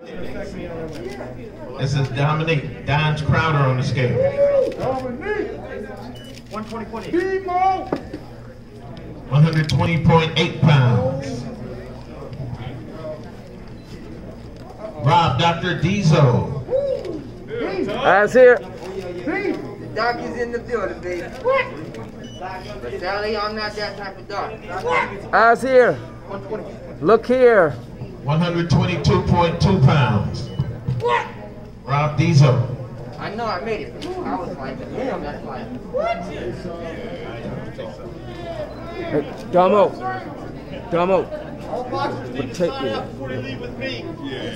This is Domnique, Don's Crowder on the scale. Domnique. 120.8 pounds. Rob, Dr. Deziel. Eyes here. The doc is in the building, baby. What? But Sally, I'm not that type of doc. What? Eyes here. Look here. 122.2 pounds. What? Rob Deziel. I know I made it. I was like, damn, that's like, what? Hey, Domo. Domo. Leave the sign up before they leave with me.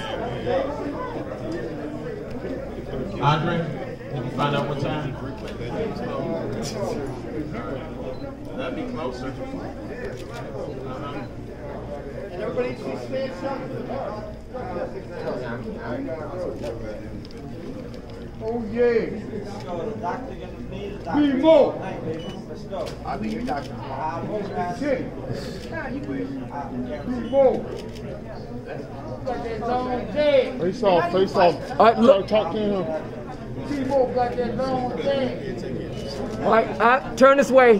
Andre, did you find out what time? That'd be closer. And everybody needs to stand up for the bar. Oh yeah. Be more. I'll be your doctor. Be more. Face off, face off. All right, look. Talk to him. Be more got that long thing. All right, turn this way.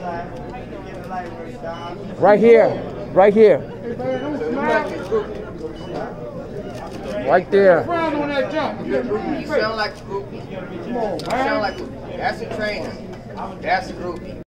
Right here. Right here. Hey man, don't smile. Right there. Frown on that jump. You sound like a groupie. Come on, You man. sound like a groupie. That's a trainer. That's a groupie.